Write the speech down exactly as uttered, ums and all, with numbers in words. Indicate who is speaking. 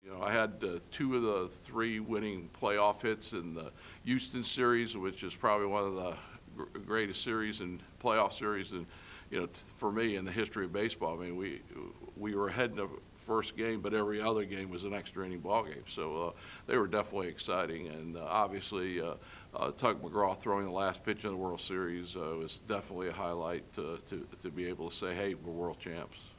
Speaker 1: You know, I had uh, two of the three winning playoff hits in the Houston series, which is probably one of the gr greatest series and playoff series, and you know, for me in the history of baseball. I mean, we we were ahead in the first game, but every other game was an extra inning ball game. So uh, they were definitely exciting, and uh, obviously uh, uh, Tug McGraw throwing the last pitch in the World Series uh, was definitely a highlight to, to to be able to say, hey, we're world champs.